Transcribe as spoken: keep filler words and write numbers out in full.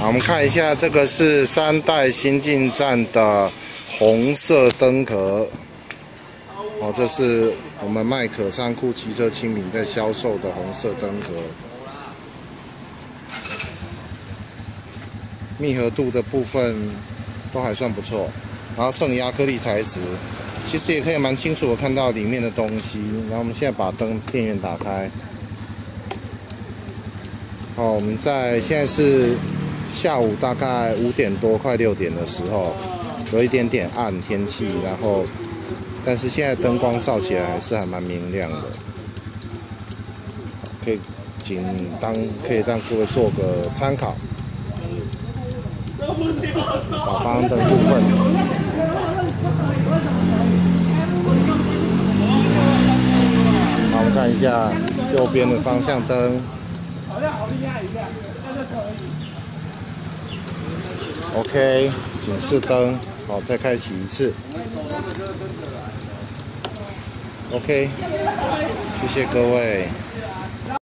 好，我们看一下，这个是三代新进站的红色灯壳。哦，这是我们麦可仓库汽车精品在销售的红色灯壳。密合度的部分都还算不错，然后正压颗粒材质，其实也可以蛮清楚的看到里面的东西。然后我们现在把灯电源打开。哦，我们在现在是下午大概五点多快六点的时候，有一点点暗天气，然后但是现在灯光照起来还是还蛮明亮的，可以仅当可以让各位做个参考。打方向灯部分，好，我们看一下右边的方向灯。OK， 警示灯，好，再开启一次。OK， 谢谢各位。